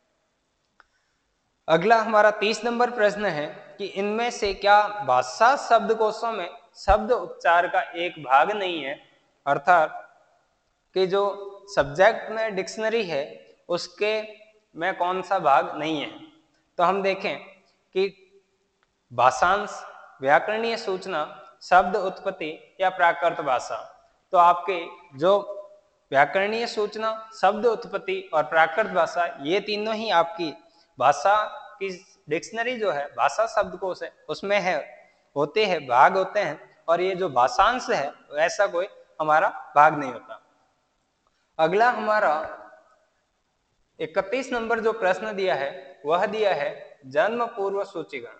अगला हमारा तीस नंबर प्रश्न है कि इनमें से क्या भाषा शब्दकोशों में शब्द उपचार का एक भाग नहीं है। अर्थात कि जो सब्जेक्ट में डिक्शनरी है उसके में कौन सा भाग नहीं है। तो हम देखें कि भाषांश, व्याकरणीय सूचना, शब्द उत्पत्ति या प्राकृत भाषा। तो आपके जो व्याकरणीय सूचना, शब्द उत्पत्ति और प्राकृत भाषा, ये तीनों ही आपकी भाषा की डिक्शनरी जो है, भाषा शब्दकोश है, उसमें है होते हैं भाग होते हैं। और ये जो भाषांश है ऐसा कोई हमारा भाग नहीं होता। अगला हमारा इकतीस नंबर जो प्रश्न दिया है वह दिया है जन्म पूर्व सूचीकरण।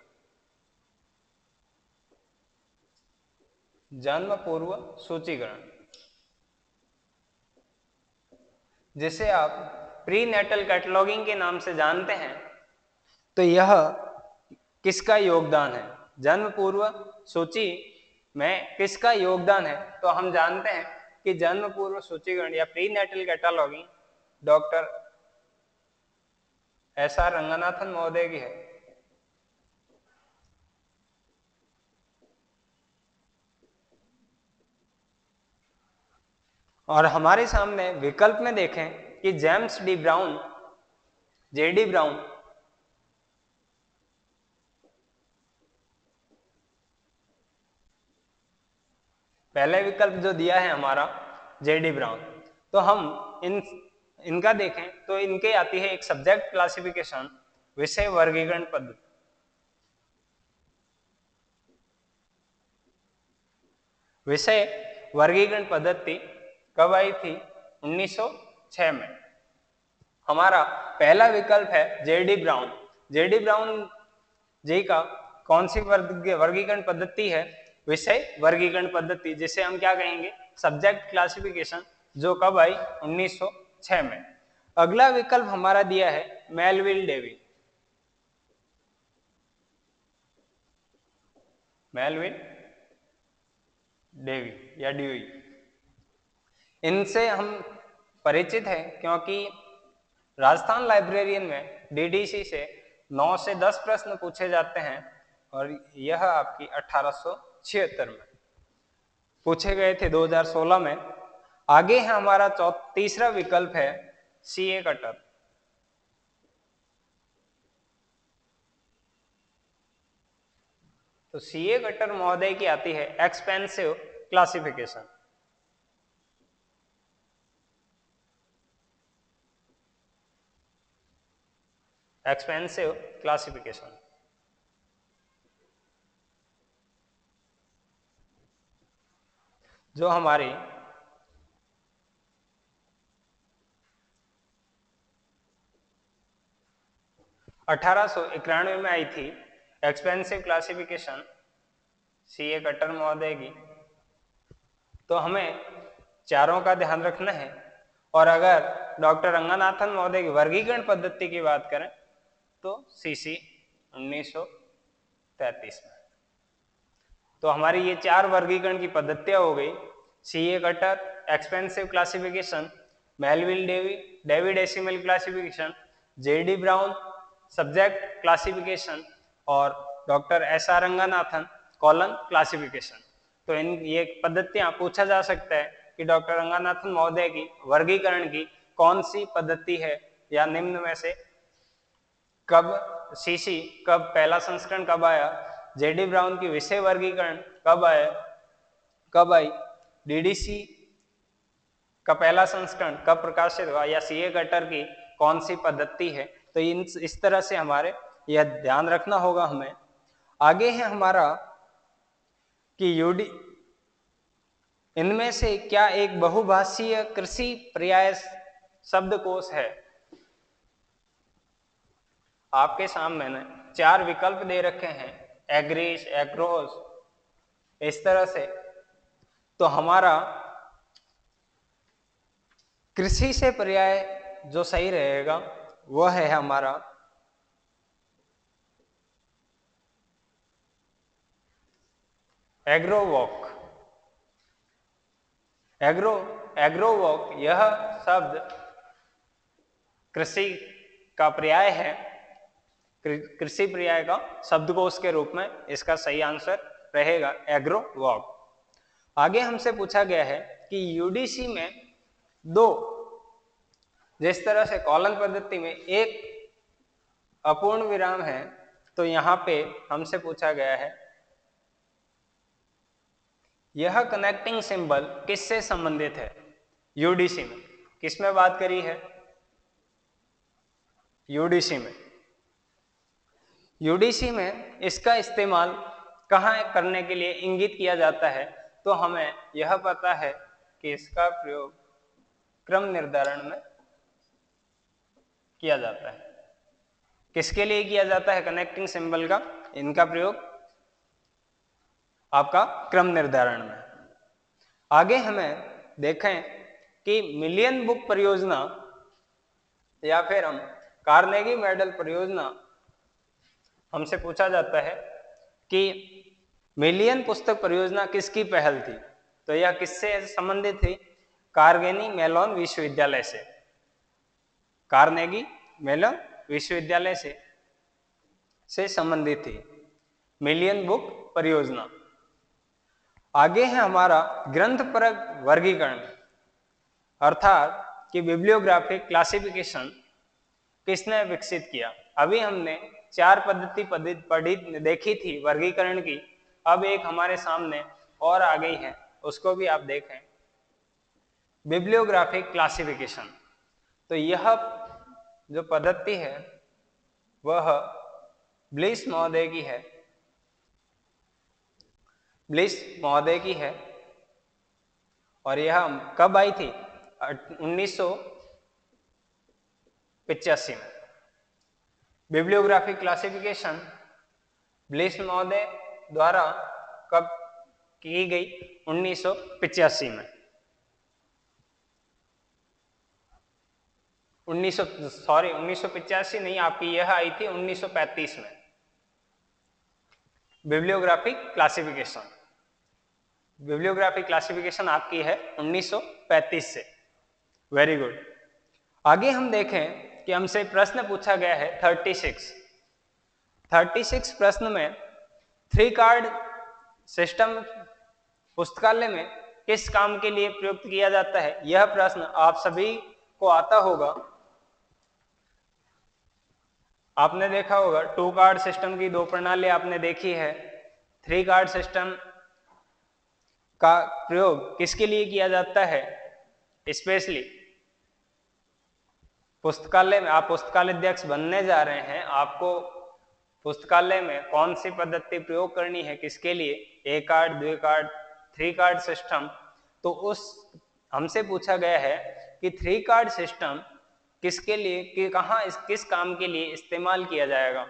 जन्म पूर्व सूचीकरण जिसे आप प्री नेटल कैटलॉगिंग के नाम से जानते हैं, तो यह किसका योगदान है, जन्म पूर्व सूची में किसका योगदान है। तो हम जानते हैं कि जन्म पूर्व सूचीकरण या prenatal cataloguing doctor S R Ranganathan महोदय की है। और हमारे सामने विकल्प में देखें कि James D Brown, J D Brown, पहले विकल्प जो दिया है हमारा जे डी ब्राउन। तो हम इन इनका देखें तो इनके आती है एक सब्जेक्ट क्लासिफिकेशन, विषय वर्गीकरण पद्धति। विषय वर्गीकरण पद्धति कब आई थी? उन्नीस सौ छह में। हमारा पहला विकल्प है J D Brown. J D Brown ji का कौन सी वर्ग वर्गीकरण पद्धति है? विषय वर्गीकरण पद्धति, जिसे हम क्या कहेंगे? सब्जेक्ट क्लासिफिकेशन, जो कब आई? उन्नीस सौ छह में। अगला विकल्प हमारा दिया है मेलविल डेवी। मेलविल डेवी या ड्यूई, इनसे हम परिचित हैं क्योंकि राजस्थान लाइब्रेरियन में डीडीसी से नौ से दस प्रश्न पूछे जाते हैं और यह आपकी अठारह सौ छिहत्तर में पूछे गए थे, दो हज़ार सोलह में। आगे है हमारा तीसरा विकल्प है सीए कटर। तो सीए कटर महोदय की आती है एक्सपेंसिव क्लासिफिकेशन। एक्सपेंसिव क्लासिफिकेशन जो हमारी अठारह सौ इक्यानवे में आई थी। एक्सपेंसिव क्लासिफिकेशन सीए कटर महोदय की। तो हमें चारों का ध्यान रखना है। और अगर डॉक्टर रंगनाथन महोदय की वर्गीकरण पद्धति की बात करें तो सीसी उन्नीस सौ तैंतीस में। तो हमारी ये चार वर्गीकरण की पद्धतियां हो गई: C A Cutter, expensive classification, Melvil Dewey Dewey decimal classification, J D Brown subject classification और doctor S R Ranganathan colon classification. तो इन ये पद्धतियां पूछा जा सकता है कि डॉक्टर रंगनाथन महोदय की वर्गीकरण की कौन सी पद्धति है, या निम्न में से कब सीसी कब पहला संस्करण कब आया, जेडी ब्राउन की विषय वर्गीकरण कब आया कब आई, डीडीसी का पहला संस्करण कब प्रकाशित हुआ, या सीए कटर की कौन सी पद्धति है। तो इन इस तरह से हमारे यह ध्यान रखना होगा हमें। आगे है हमारा कि यूडी इनमें से क्या एक बहुभाषीय कृषि पर्याय शब्दकोश है? आपके सामने मैंने चार विकल्प दे रखे हैं, एग्रीश, एग्रोस, इस तरह से। तो हमारा कृषि से पर्याय जो सही रहेगा वह है हमारा एग्रोवॉक। एग्रो एग्रोवॉक यह शब्द कृषि का पर्याय है, कृषि पर्याय का शब्दकोश के रूप में इसका सही आंसर रहेगा एग्रोवॉक। आगे हमसे पूछा गया है कि यूडीसी में दो, जिस तरह से कॉलन पद्धति में एक अपूर्ण विराम है, तो यहाँ पे हमसे पूछा गया है यह कनेक्टिंग सिंबल किससे संबंधित है? यूडीसी में किसमें बात करी है? यूडीसी में। यूडीसी में इसका इस्तेमाल कहाँ करने के लिए इंगित किया जाता है? तो हमें यह पता है कि इसका प्रयोग क्रम निर्धारण में किया जाता है। किसके लिए किया जाता है कनेक्टिंग सिंबल का इनका प्रयोग? आपका क्रम निर्धारण में। आगे हमें देखें कि मिलियन बुक परियोजना या फिर हम कार्नेगी मेडल परियोजना, हमसे पूछा जाता है कि मिलियन पुस्तक परियोजना किसकी पहल थी? तो यह किससे संबंधित थी? कार्नेगी मेलॉन विश्वविद्यालय से। कार्नेगी मेलॉन विश्वविद्यालय से से संबंधित थी मिलियन बुक परियोजना। आगे है हमारा ग्रंथपरक वर्गीकरण, अर्थात कि बिब्लियोग्राफिक क्लासिफिकेशन किसने विकसित किया? अभी हमने चार पद्धति पढ़ी देखी थी वर्गीकरण की, अब एक हमारे सामने और आ गई है, उसको भी आप देखें। बिब्लियोग्राफिक क्लासिफिकेशन, तो यह जो पद्धति है वह ब्लिस महोदय की है ब्लिस महोदय की है और यह कब आई थी? उन्नीस सौ पिचासी में। बिब्लियोग्राफिक क्लासिफिकेशन ब्लिस महोदय द्वारा कब की गई? उन्नीस सौ पिचासी में। उन्नीस सौ सॉरी उन्नीस सौ पिचासी नहीं, आपकी यह आई थी उन्नीस सौ पैंतीस में। बिब्लियोग्राफिक क्लासिफिकेशन बिब्लियोग्राफिक क्लासिफिकेशन आपकी है उन्नीस सौ पैंतीस से। Very good. आगे हम देखें कि हमसे प्रश्न पूछा गया है छत्तीस छत्तीस प्रश्न में थ्री कार्ड सिस्टम पुस्तकालय में किस काम के लिए प्रयुक्त किया जाता है? यह प्रश्न आप सभी को आता होगा। आपने देखा होगा टू कार्ड सिस्टम की दो प्रणाली आपने देखी है। थ्री कार्ड सिस्टम का प्रयोग किसके लिए किया जाता है? स्पेशली पुस्तकालय में। आप पुस्तकालय अध्यक्ष बनने जा रहे हैं, आपको पुस्तकालय में कौन सी पद्धति प्रयोग करनी है, किसके लिए? ए कार्ड, द्वि कार्ड, थ्री कार्ड सिस्टम। तो उस हमसे पूछा गया है कि थ्री कार्ड सिस्टम किसके लिए, कि कहाँ इस किस काम के लिए इस्तेमाल किया जाएगा?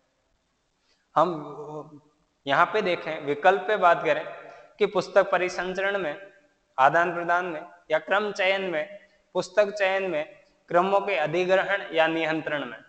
हम यहाँ पे देखें, विकल्प पे बात करें कि पुस्तक परिसंचरण में, आदान प्रदान में, या क्रम चयन में, पुस्तक चयन में, क्रमों के अधिग्रहण या नियंत्रण में।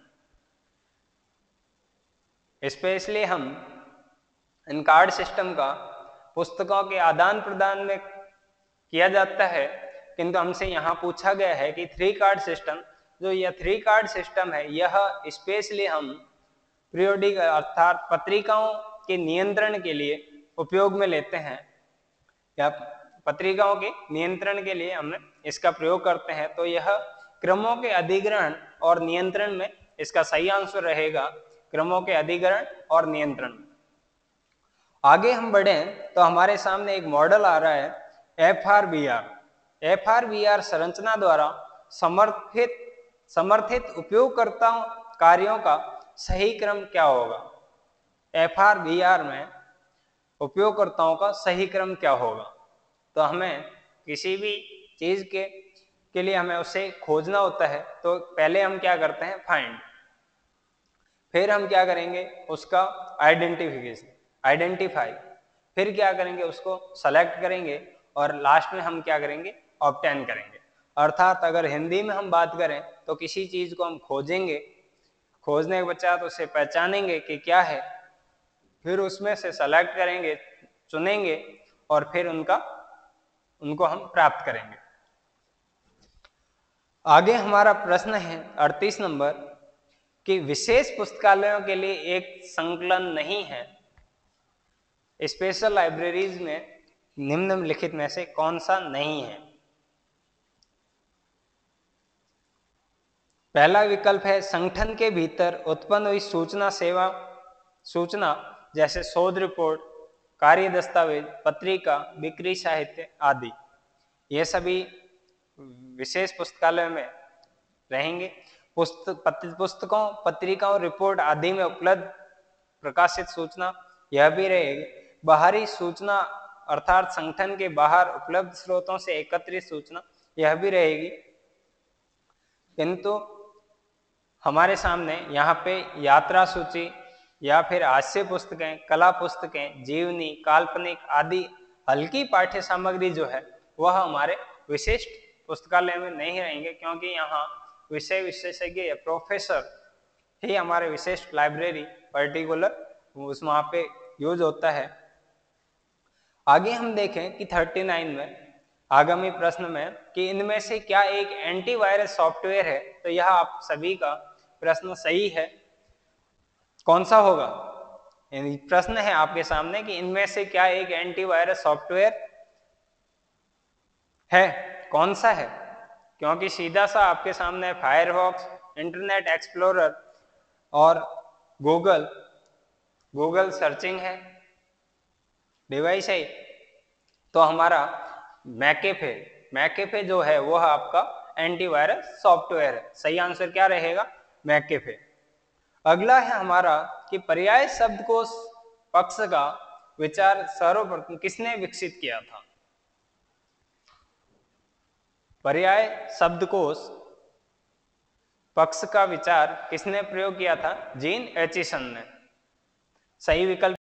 स्पेशली हम इन कार्ड सिस्टम का पुस्तकों के आदान प्रदान में किया जाता है, किंतु हमसे यहाँ पूछा गया है कि थ्री कार्ड सिस्टम, जो यह थ्री कार्ड सिस्टम है, यह स्पेशली हम पीरियोडिक अर्थात पत्रिकाओं के नियंत्रण के लिए उपयोग में लेते हैं, या पत्रिकाओं के नियंत्रण के लिए हम इसका प्रयोग करते हैं। तो यह क्रमों के अधिग्रहण और नियंत्रण में इसका सही आंसर रहेगा, क्रमों के अधिग्रहण और नियंत्रण। आगे हम बढ़े तो हमारे सामने एक मॉडल आ रहा है F R B R. F R B R संरचना द्वारा समर्थित समर्थित उपयोगकर्ताओं कार्यों का सही क्रम क्या होगा? एफ आर बी आर में उपयोगकर्ताओं का सही क्रम क्या होगा? तो हमें किसी भी चीज के के लिए हमें उसे खोजना होता है। तो पहले हम क्या करते हैं? फाइंड। फिर हम क्या करेंगे? उसका आइडेंटिफिकेशन, आइडेंटिफाई। फिर क्या करेंगे? उसको सेलेक्ट करेंगे, और लास्ट में हम क्या करेंगे? ऑब्टेन करेंगे। अर्थात अगर हिंदी में हम बात करें तो किसी चीज को हम खोजेंगे, खोजने के पश्चात उसे पहचानेंगे कि क्या है, फिर उसमें से सेलेक्ट करेंगे, चुनेंगे, और फिर उनका उनको हम प्राप्त करेंगे। आगे हमारा प्रश्न है अड़तीस नंबर कि विशेष पुस्तकालयों के लिए एक संकलन नहीं है। स्पेशल लाइब्रेरीज में निम्नलिखित में से कौन सा नहीं है? पहला विकल्प है संगठन के भीतर उत्पन्न हुई सूचना सेवा सूचना, जैसे शोध रिपोर्ट, कार्य दस्तावेज, पत्रिका, बिक्री साहित्य आदि। ये सभी विशेष पुस्तकालय में रहेंगे। पुस्तक पुस्तकों, पत्रिकाओं, रिपोर्ट आदि में उपलब्ध प्रकाशित सूचना, यह भी रहेगी। बाहरी सूचना अर्थात संगठन के बाहर उपलब्ध स्रोतों से एकत्रित सूचना, यह भी रहेगी। किंतु हमारे सामने यहाँ पे यात्रा सूची या फिर हास्य पुस्तकें, कला पुस्तकें, जीवनी, काल्पनिक आदि हल्की पाठ्य सामग्री जो है वह हमारे विशिष्ट पुस्तकालय में नहीं रहेंगे, क्योंकि यहाँ विषय विशेषज्ञ या प्रोफेसर ही हमारे विशिष्ट लाइब्रेरी पर्टिकुलर उस वहाँ पे यूज होता है। आगे हम देखें कि उनतीस में आगामी प्रश्न में कि इनमें से क्या एक एंटीवायरस सॉफ्टवेयर है? तो यह आप सभी का प्रश्न सही है। कौन सा होगा? प्रश्न है आपके सामने कि इनमें से क्या एक एंटीवायरस सॉफ्टवेयर है? कौन सा है? क्योंकि सीधा सा आपके सामने फायरफॉक्स, इंटरनेट एक्सप्लोरर और गूगल गूगल सर्चिंग है, डिवाइस है। तो हमारा मैकेफे मैकेफे जो है वह आपका एंटीवायरस सॉफ्टवेयर है। सही आंसर क्या रहेगा? मैकेफे। अगला है हमारा कि पर्याय शब्दकोश पक्ष का विचार सर्वप्रथम किसने विकसित किया था? पर्याय शब्दकोश पक्ष का विचार किसने प्रयोग किया था? जीन एचिसन ने। सही विकल्प